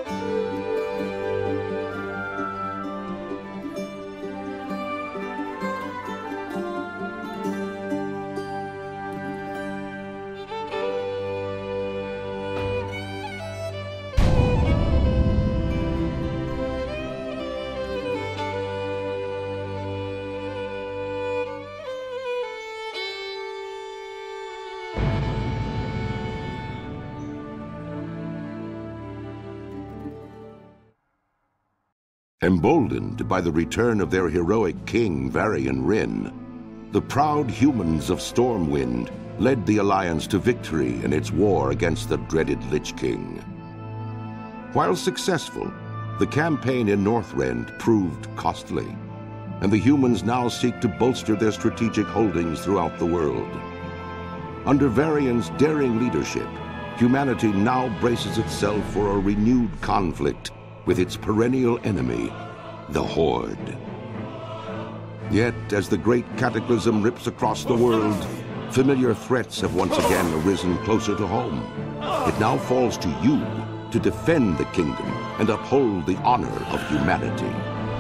Emboldened by the return of their heroic king, Varian Wrynn, the proud humans of Stormwind led the Alliance to victory in its war against the dreaded Lich King. While successful, the campaign in Northrend proved costly, and the humans now seek to bolster their strategic holdings throughout the world. Under Varian's daring leadership, humanity now braces itself for a renewed conflict with its perennial enemy, the Horde. Yet, as the great cataclysm rips across the world, familiar threats have once again arisen closer to home. It now falls to you to defend the kingdom and uphold the honor of humanity.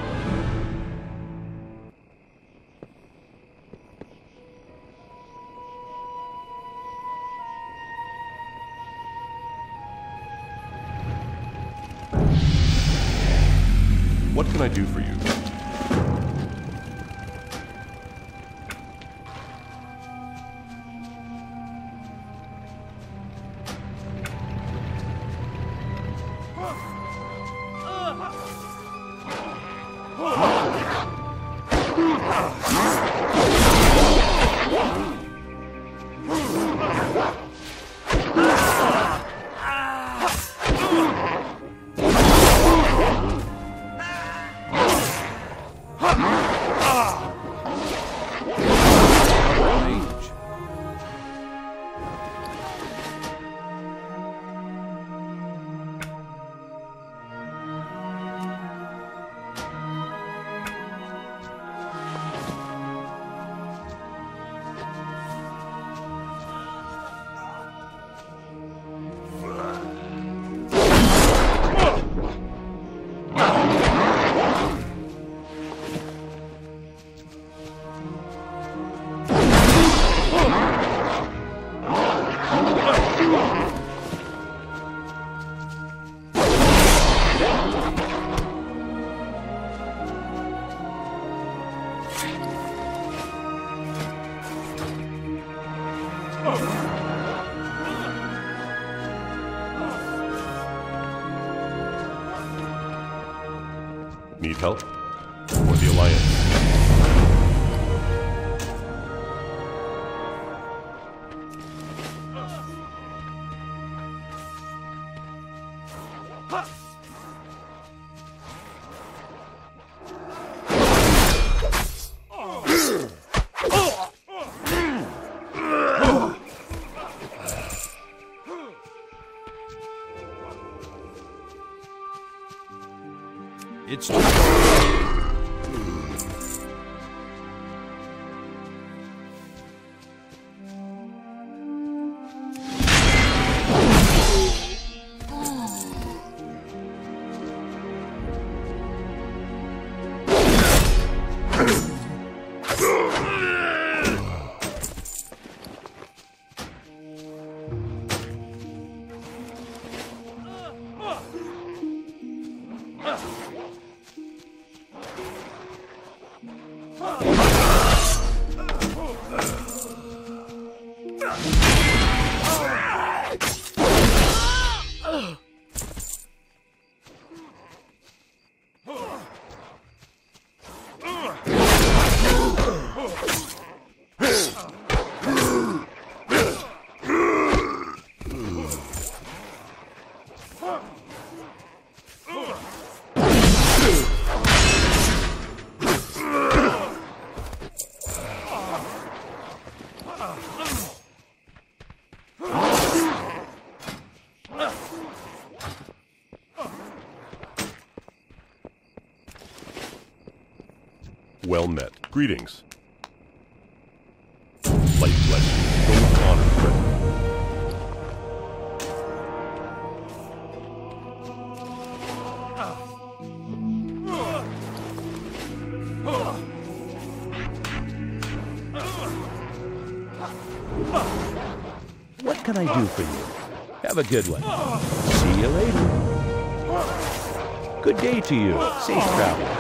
What can I do for you? Need help? For the Alliance. It's Well met. Greetings. Light blessing. Go with honor, brethren. What can I do for you? Have a good one. See you later. Good day to you. Safe travels.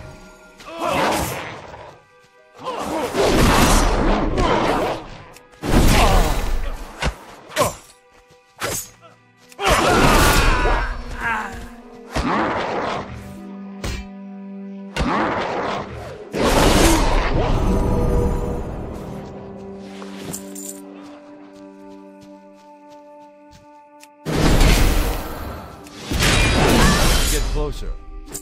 Get closer.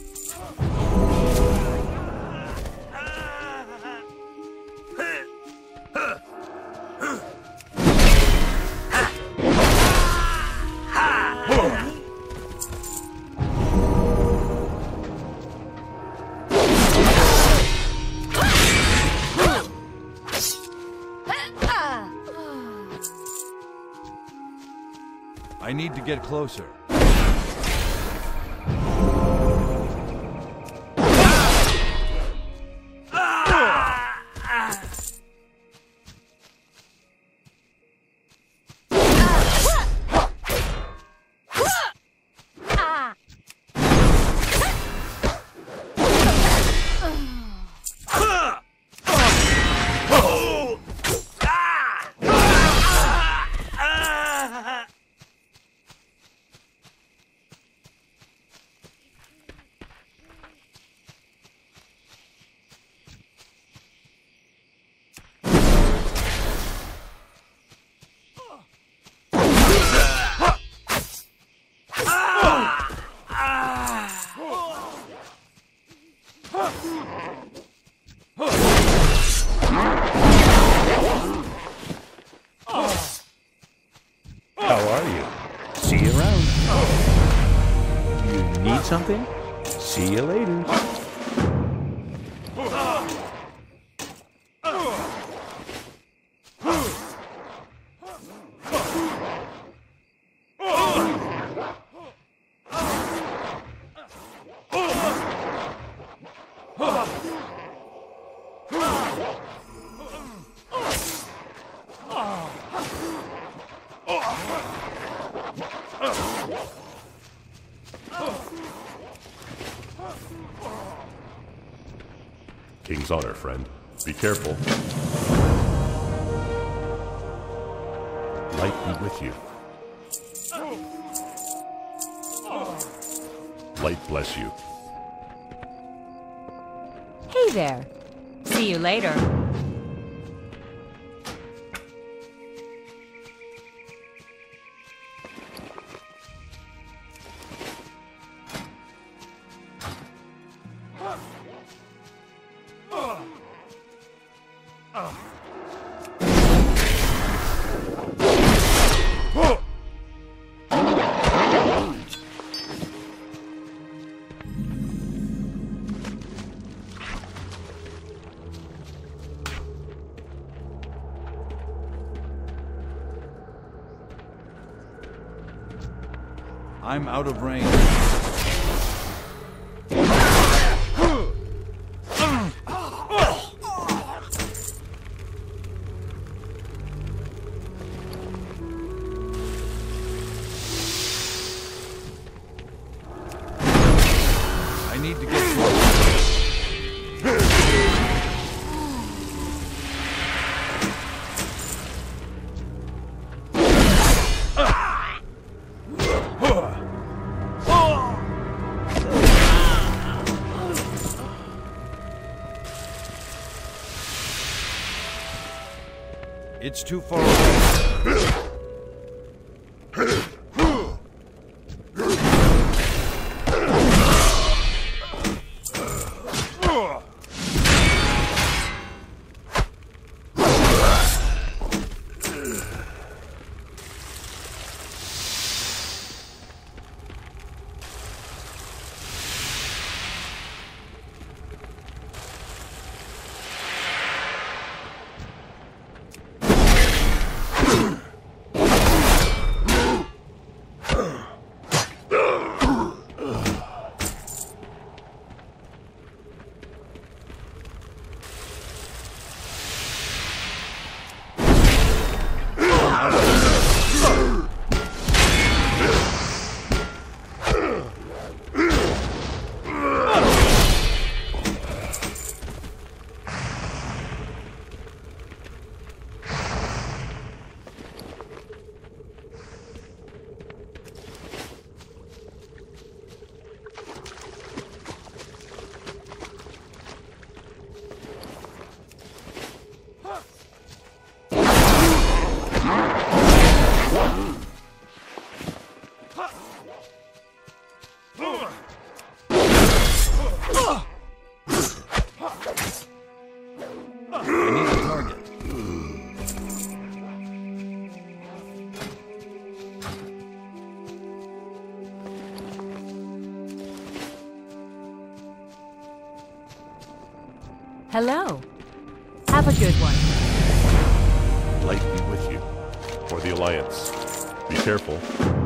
I need to get closer. How are you? See you around. You need something? See you later. King's honor, friend. Be careful. Light be with you. Light bless you. Hey there. See you later. I'm out of range. I need to get close. It's too far away. I need a target. Hello. Have a good one. Light be with you. For the Alliance. Be careful.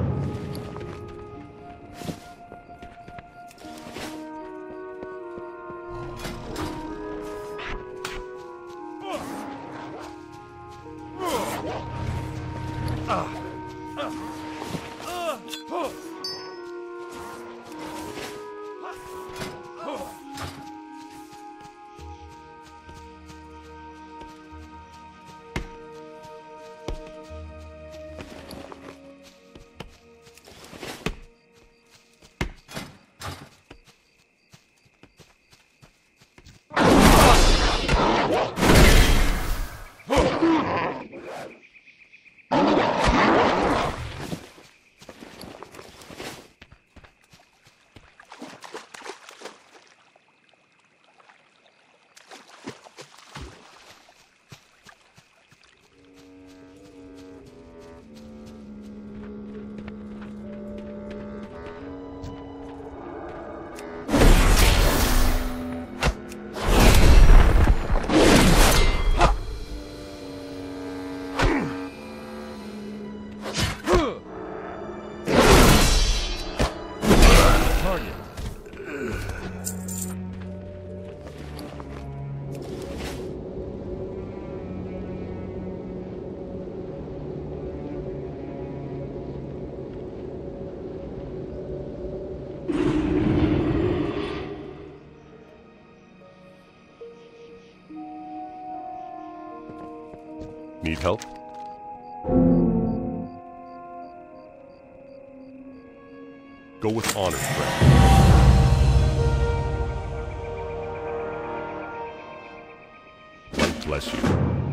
Need help? Go with honor, friend. Light bless you.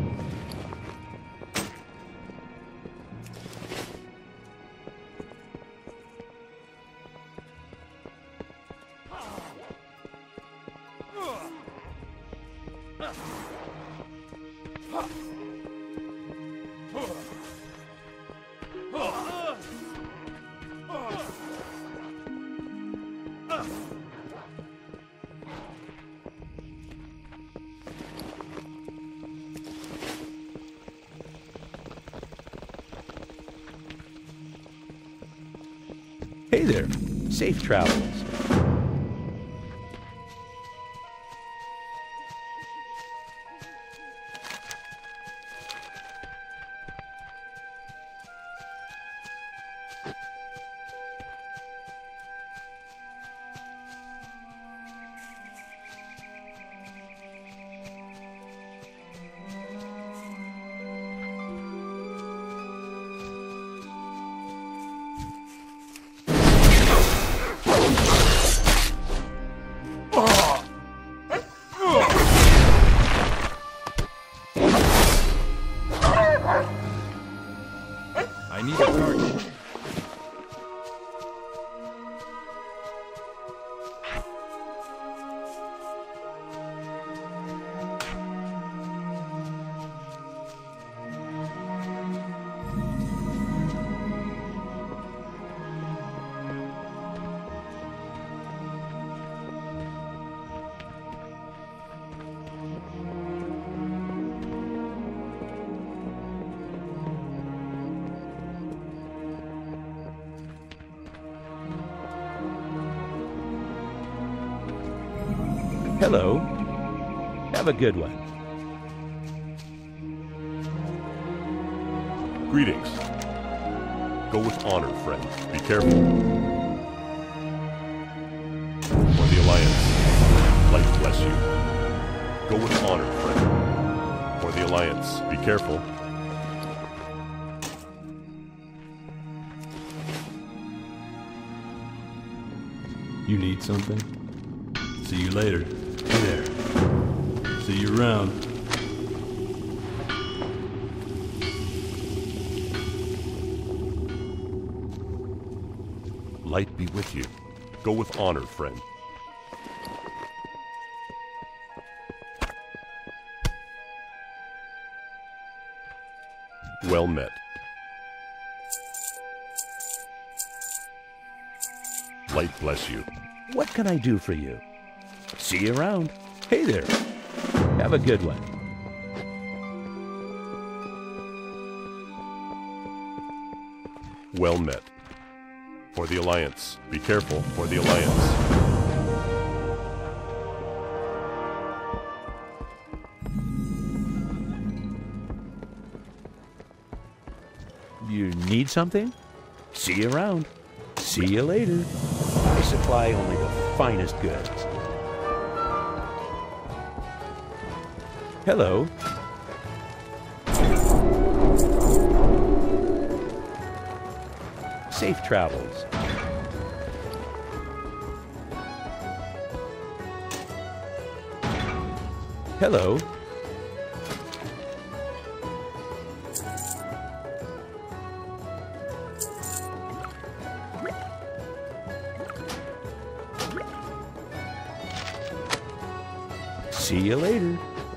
Hey there. Safe travels. I need a target. Hello. Have a good one. Greetings. Go with honor, friend. Be careful. For the Alliance. Light bless you. Go with honor, friend. For the Alliance. Be careful. You need something? See you later. Hey there. See you around. Light be with you. Go with honor, friend. Well met. Light bless you. What can I do for you? See you around. Hey there. Have a good one. Well met. For the Alliance. Be careful. For the Alliance. You need something? See you around. See you later. I supply only the finest goods. Hello. Safe travels. Hello. See you later.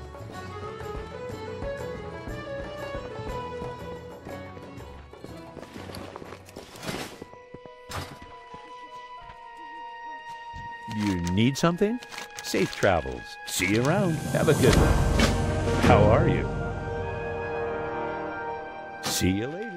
You need something? Safe travels. See you around. Have a good one. How are you? See you later.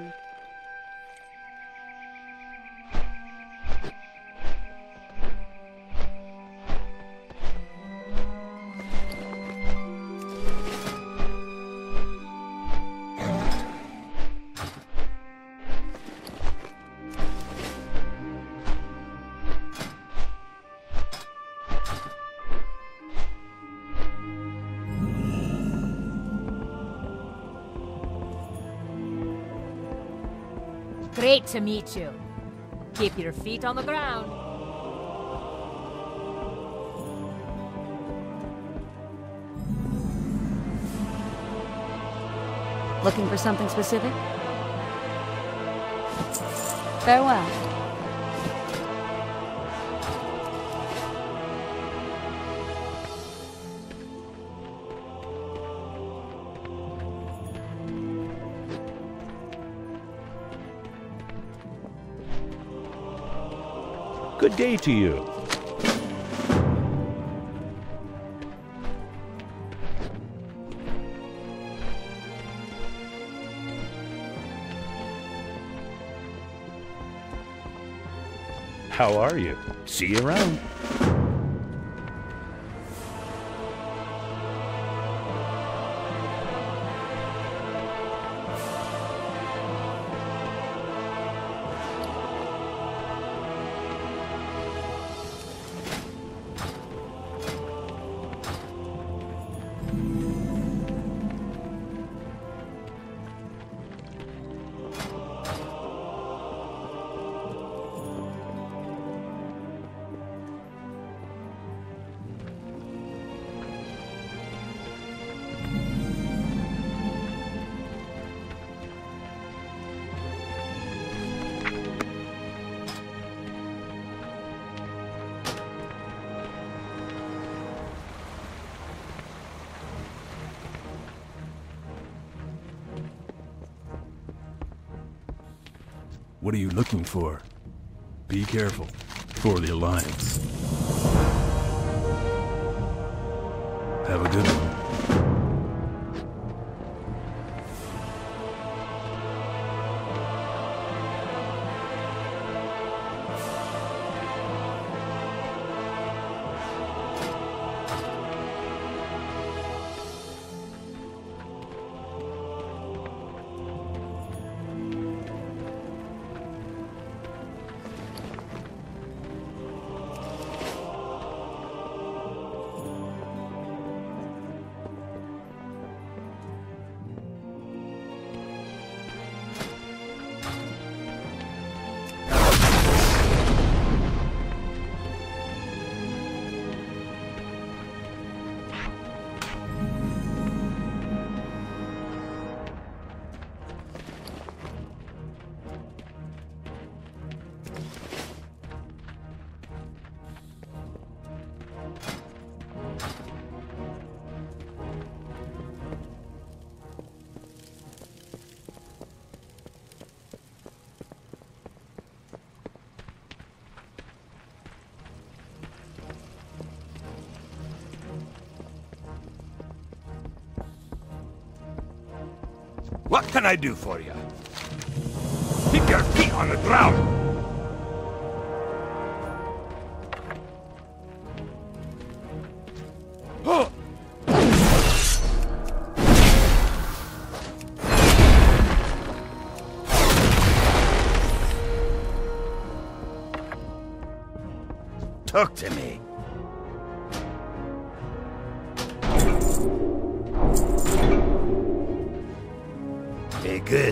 Great to meet you. Keep your feet on the ground. Looking for something specific? Farewell. Good day to you. How are you? See you around. What are you looking for? Be careful. For the Alliance. Have a good one. What can I do for you? Keep your feet on the ground! Talk to me. Very good.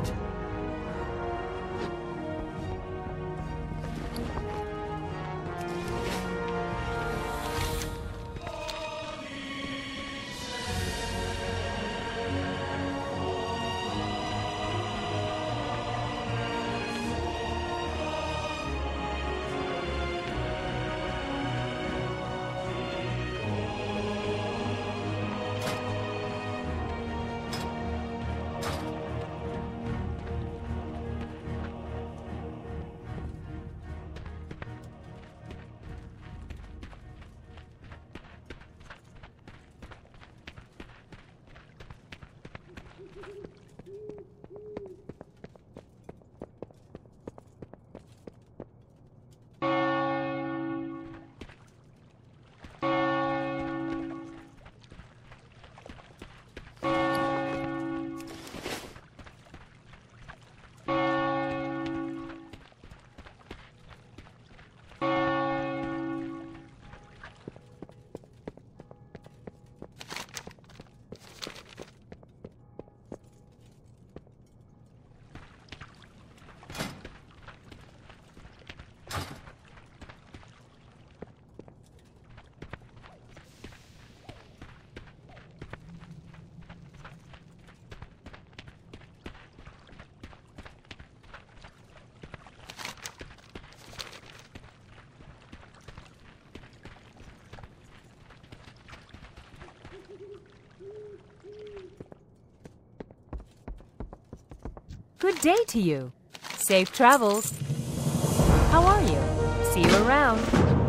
Good day to you. Safe travels. How are you? See you around.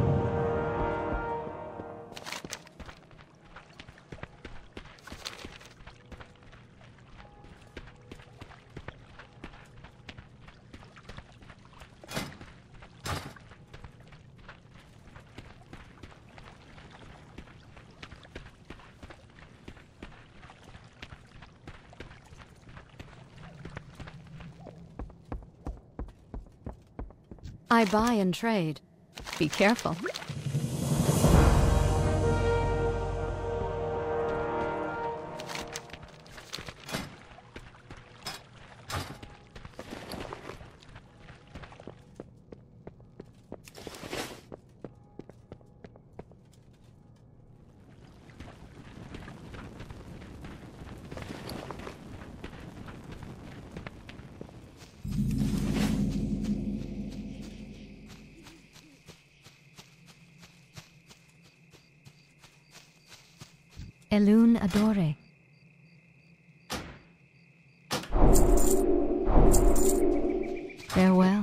I buy and trade. Be careful. Elune adore. Farewell.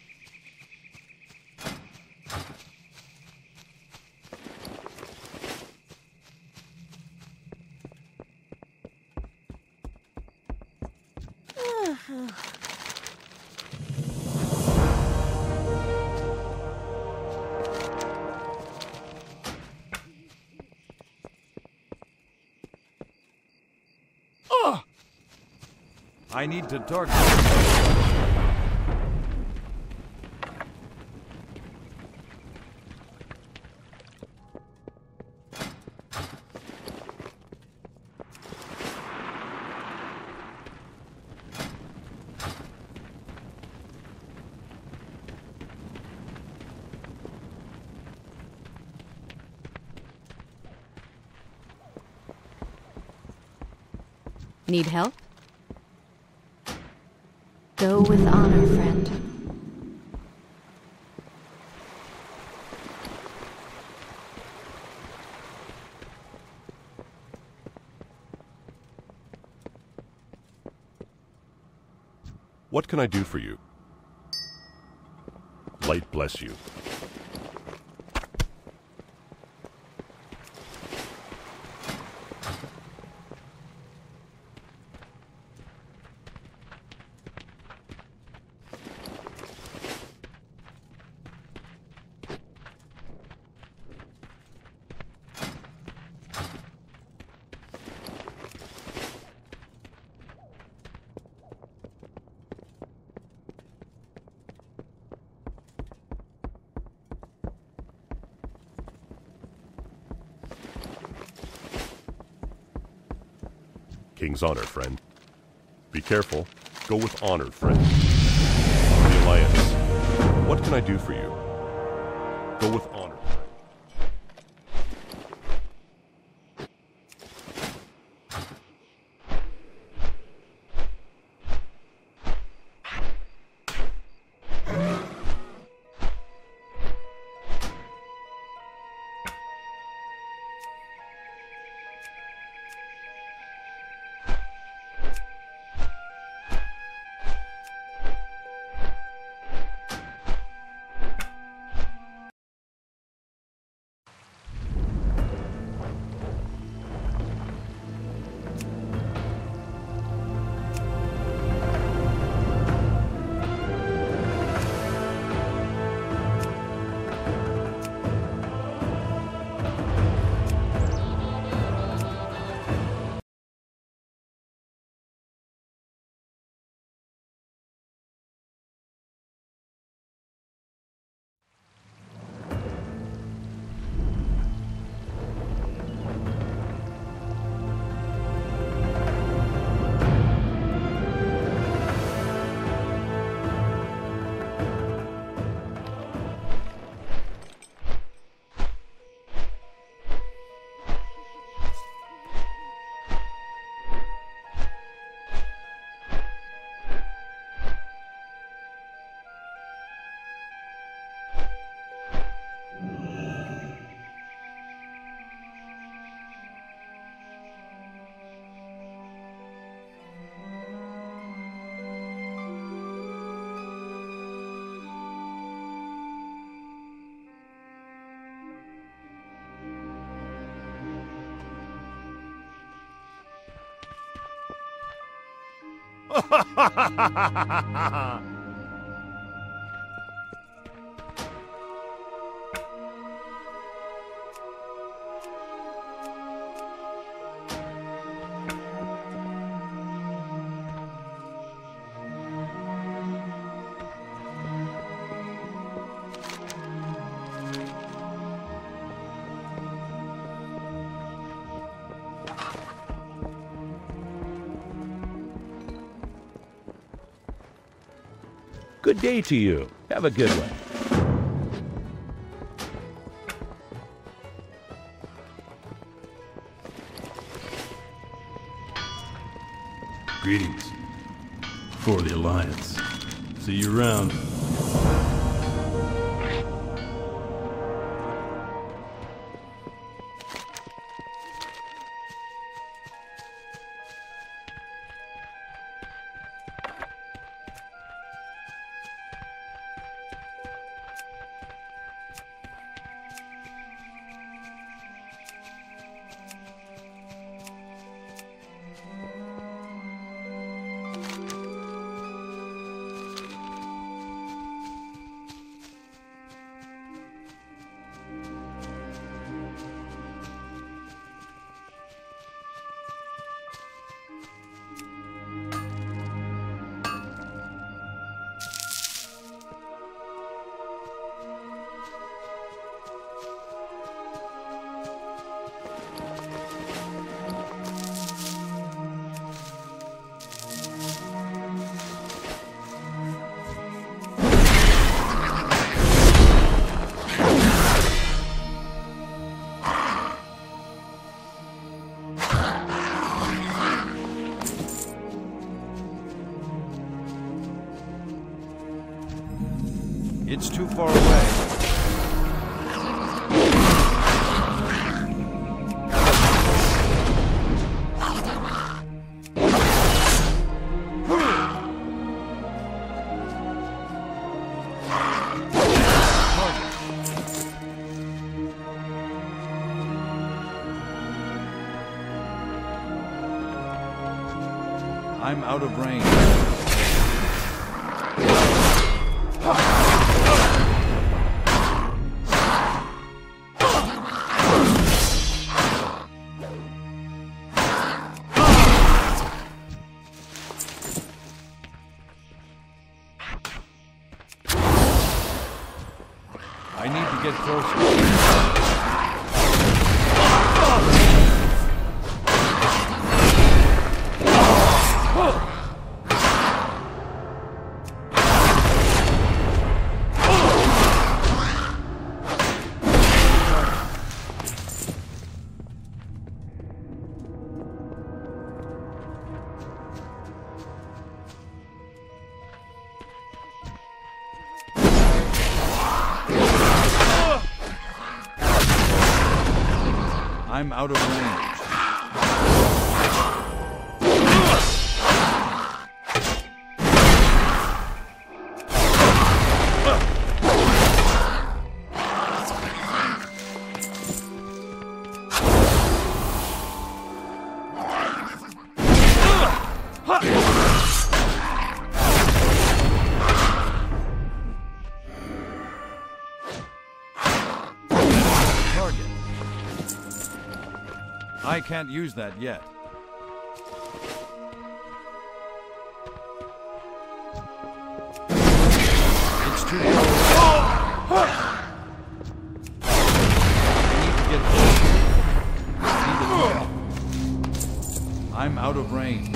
I need to talk. Need help? Go with honor, friend. What can I do for you? Light bless you. King's honor, friend. Be careful. Go with honor, friend. For the Alliance. What can I do for you? Go with honor. Good day to you. Have a good one. Greetings. For the Alliance. See you around. It's too far away. I'm out of range. I need to get closer. I'm out of range. I can't use that yet. It's too far. I need to get close. I'm out of range.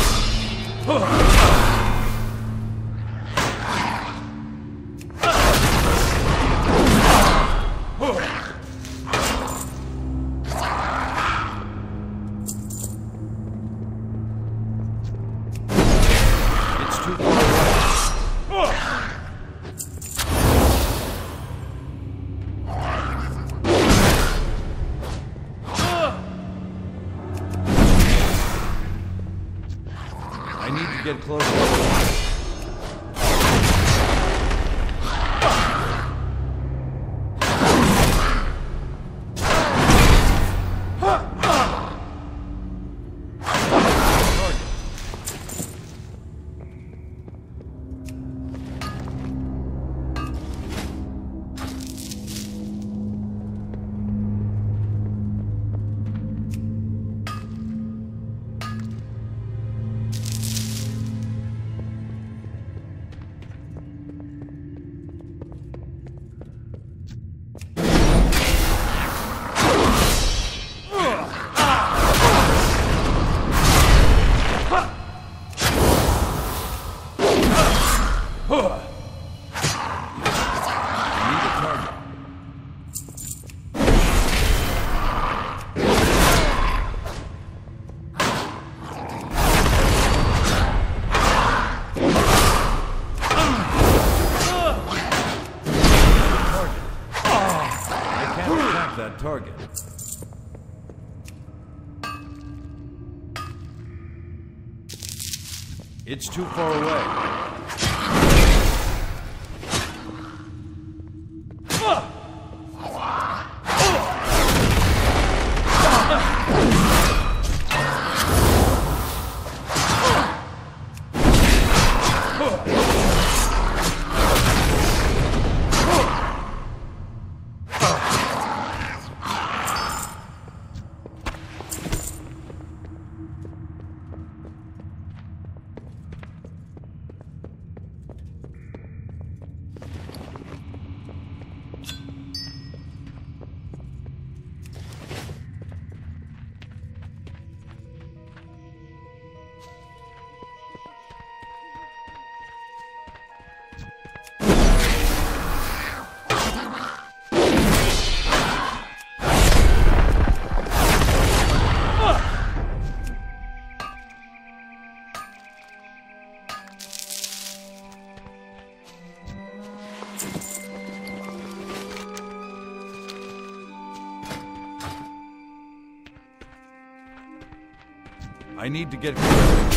I need to get closer. That target. It's too far away. I need to get closer.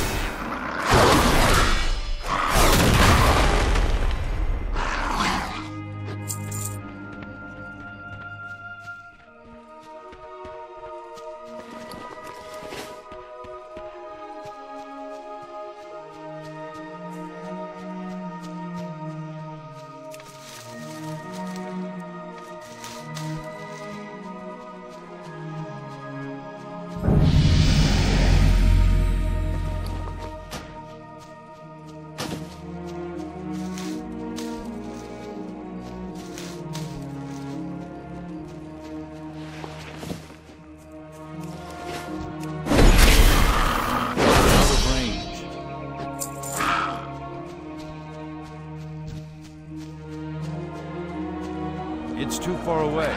It's too far away.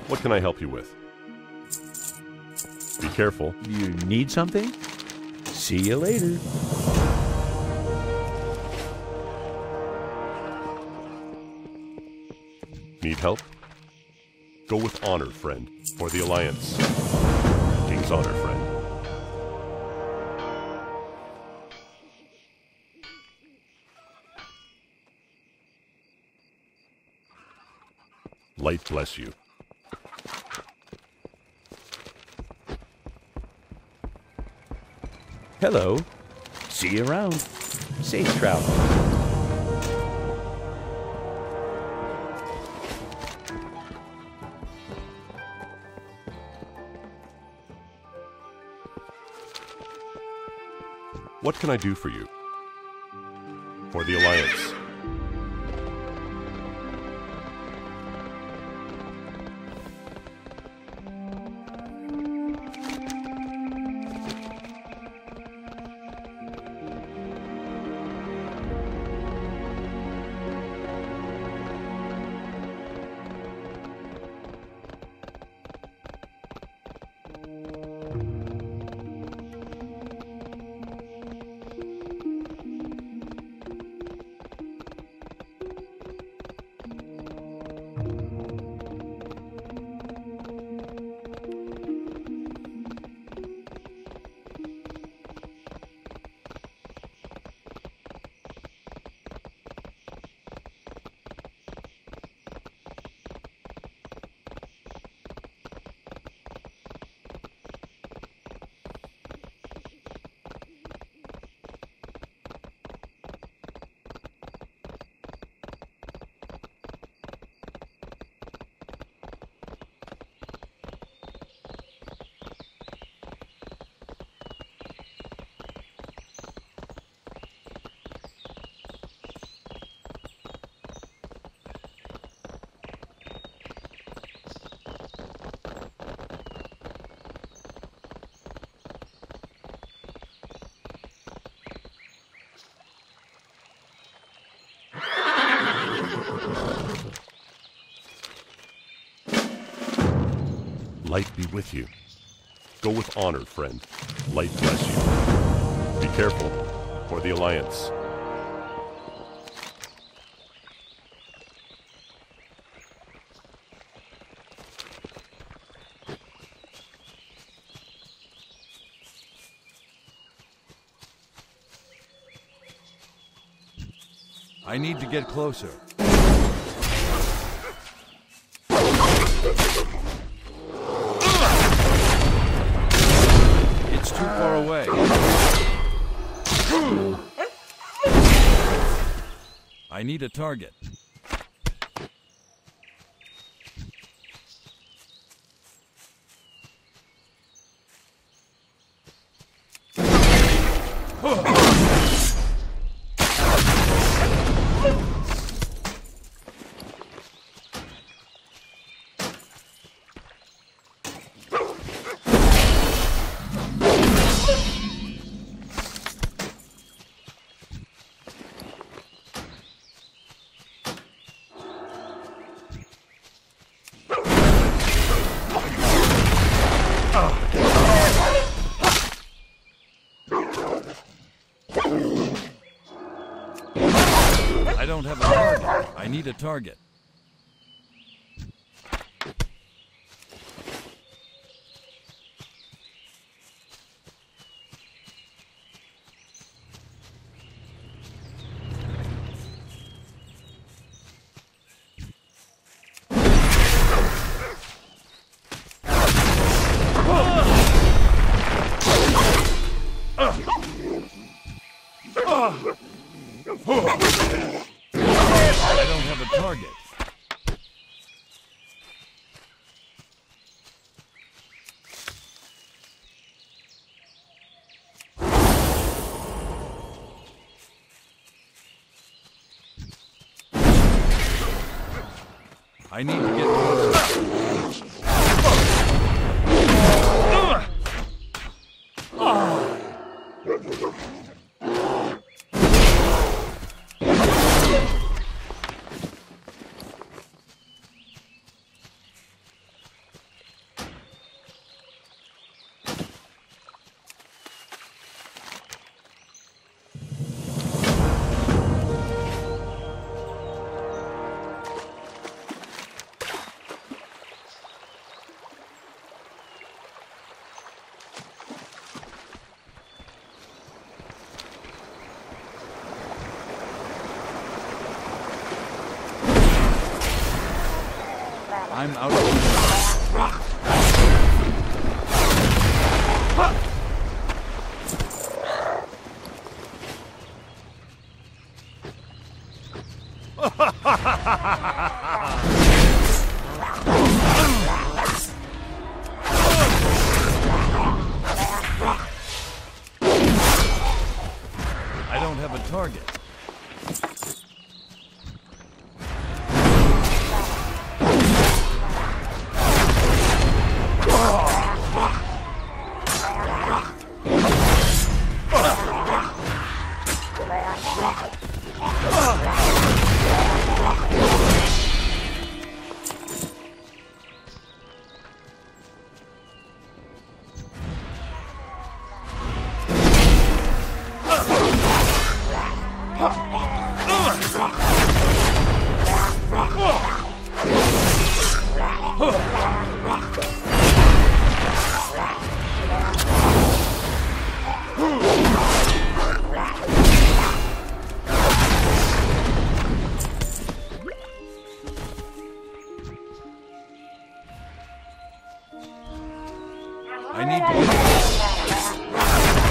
What can I help you with? Be careful. You need something? See you later. Need help? Go with honor, friend, for the Alliance. King's honor, friend. Light bless you. Hello. See you around. Safe travel. What can I do for you? For the Alliance. Light be with you. Go with honor, friend. Light bless you. Be careful, for the Alliance. I need to get closer. It's too far away. I need a target. I don't have a target. I need a target. I don't have a target. I need to get closer. I'm out of range. I don't have a target. I need to...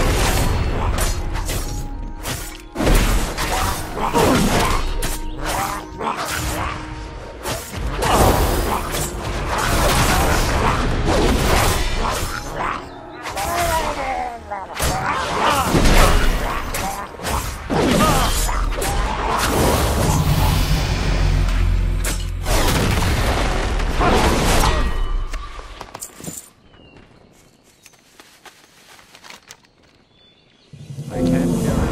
I can't carry.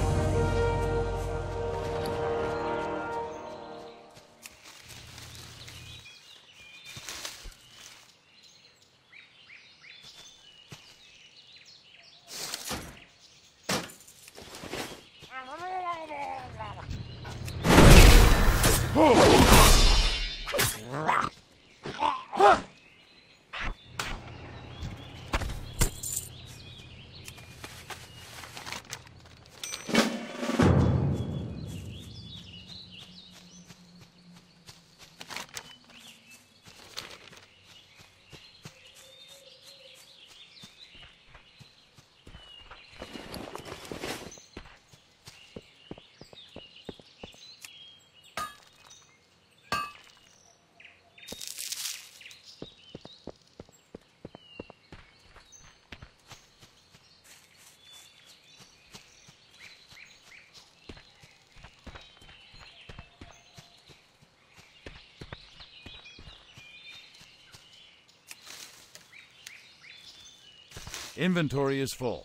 Inventory is full.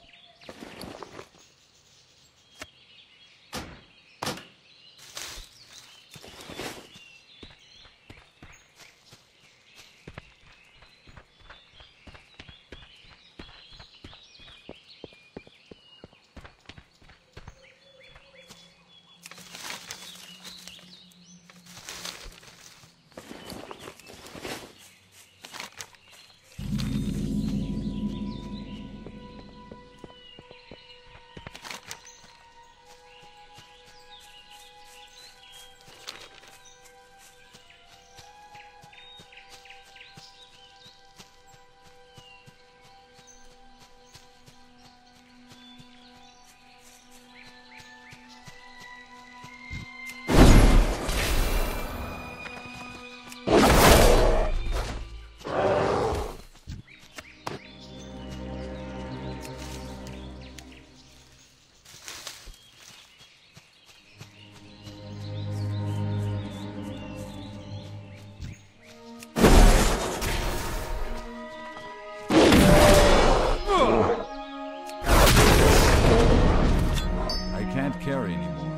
Can't carry anymore.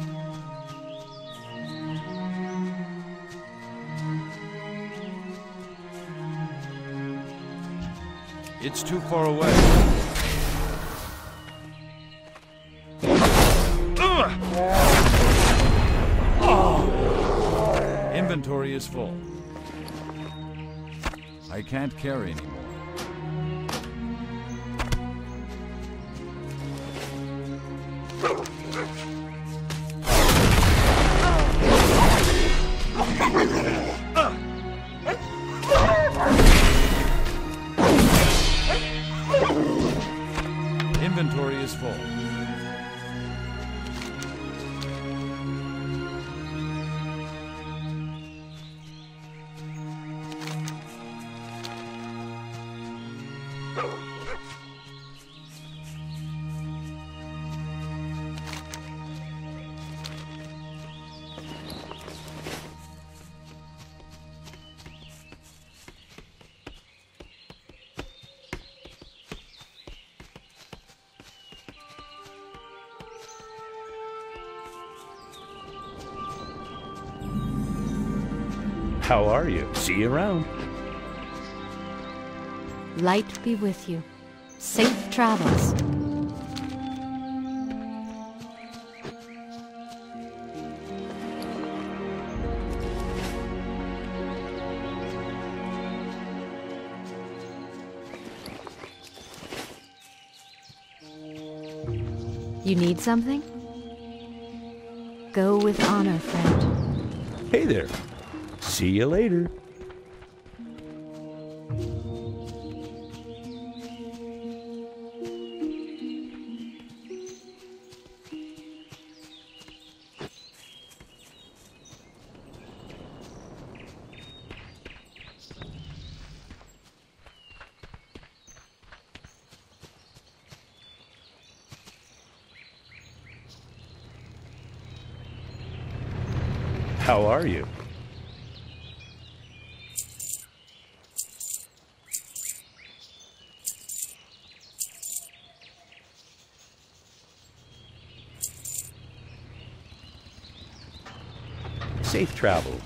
It's too far away. Inventory is full. I can't carry anymore. is full. How are you? See you around. Light be with you. Safe travels. You need something? Go with honor, friend. Hey there. See you later. How are you? Safe travels.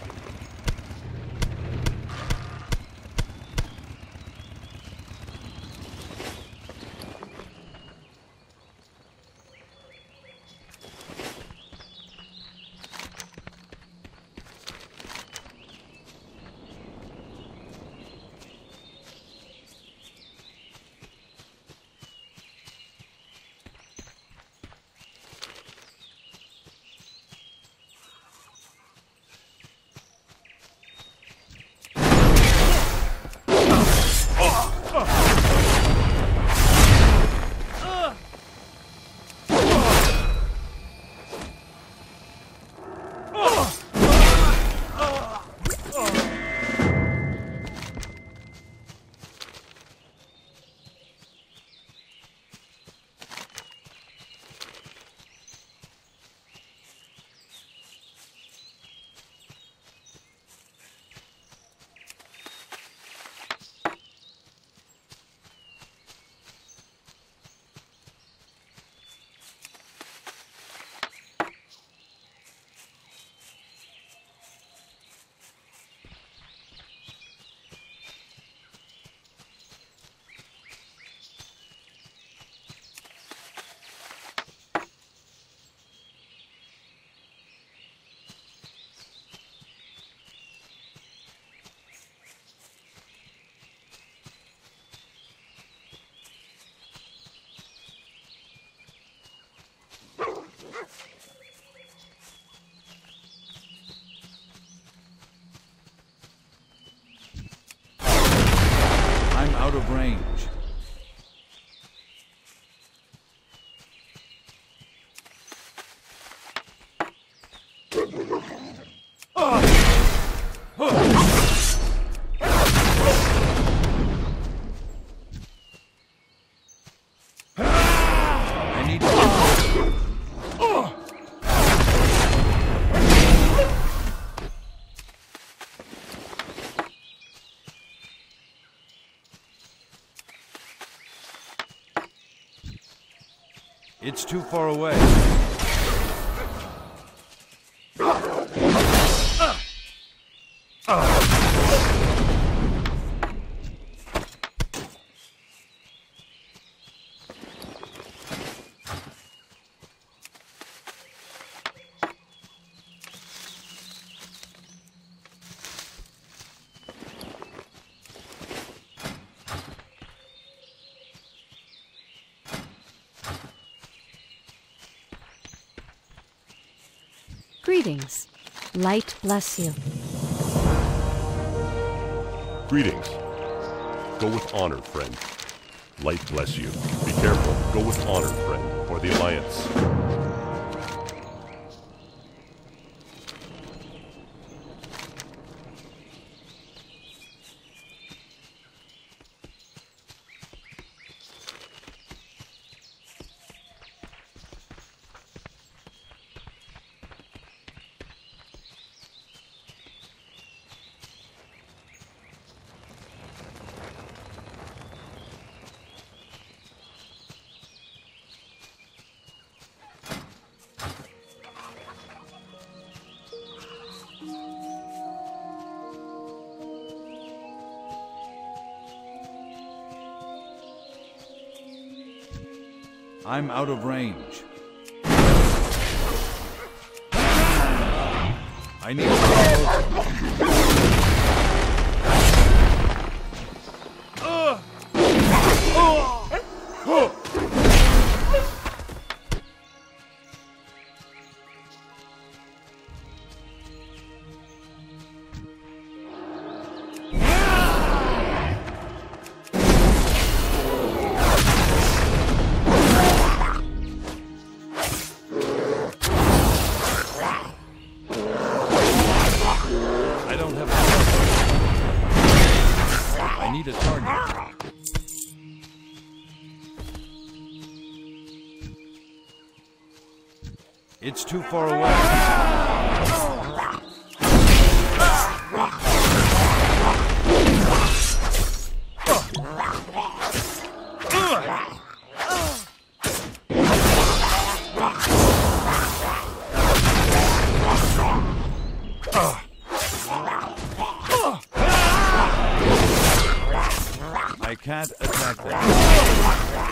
I'm out of range. I need It's too far away. Greetings. Light bless you. Greetings. Go with honor, friend. Light bless you. Be careful. Go with honor, friend, for the Alliance. I'm out of range. I need a target. It's too far away. I can't attack that.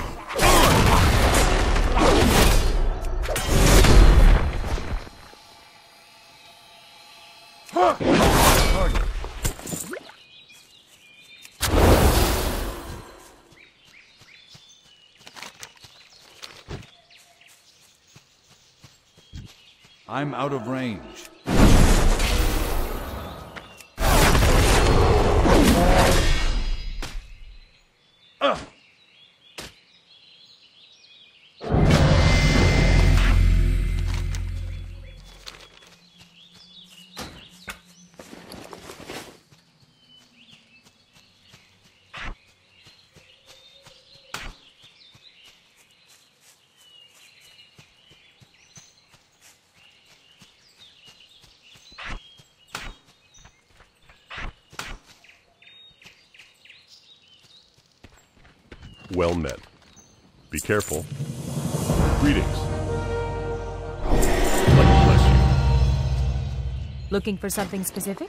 I'm out of range. Well met. Be careful. Greetings. Light bless you. Looking for something specific?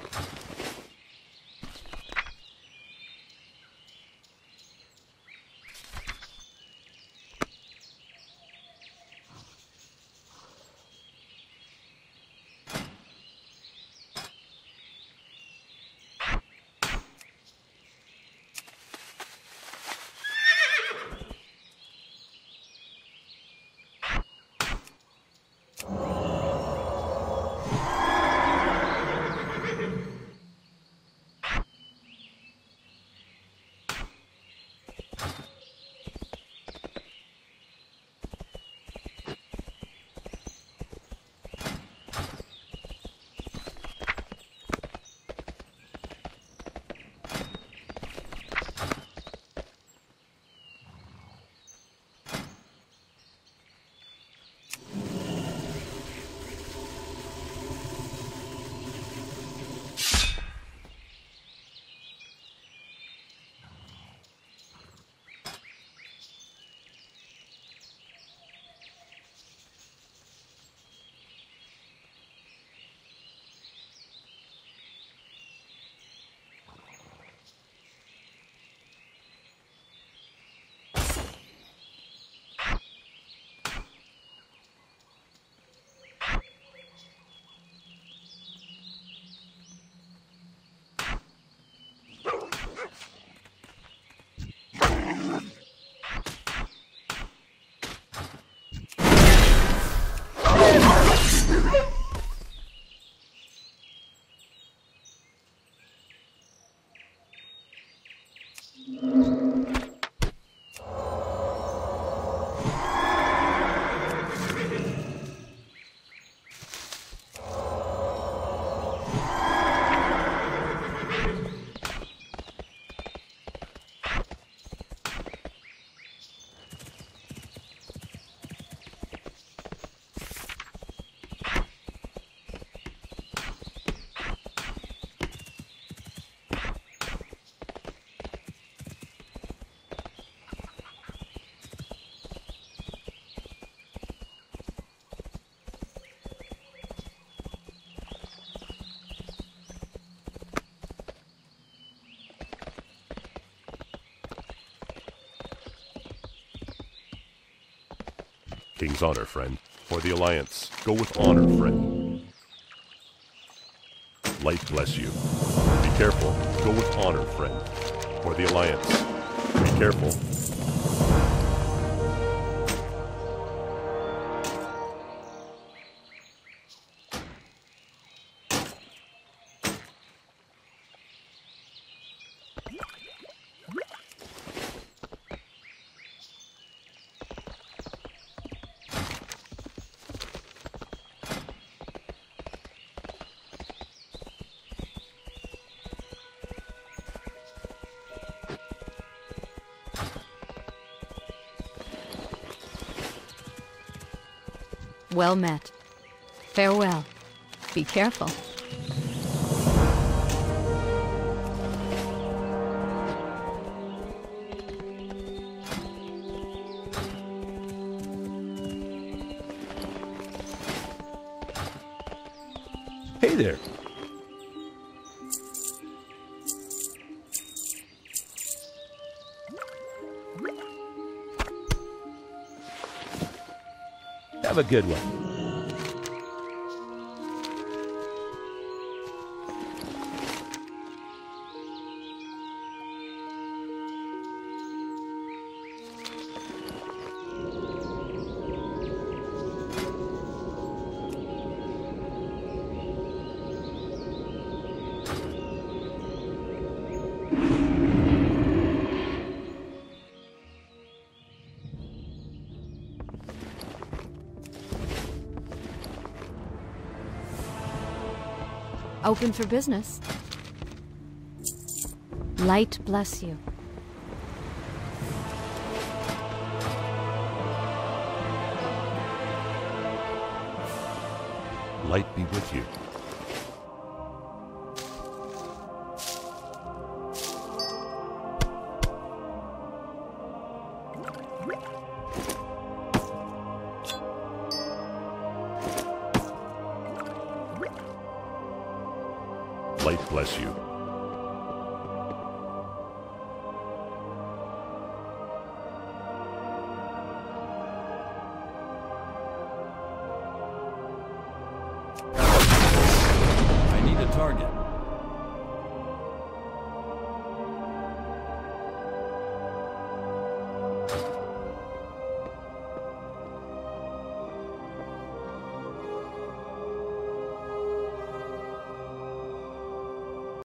King's honor, friend. For the Alliance. Go with honor, friend. Light bless you. Be careful. Go with honor, friend. For the Alliance. Be careful. Well met. Farewell. Be careful. Hey there. Have a good one. Open for business. Light bless you. Light be with you. Light bless you. I need a target.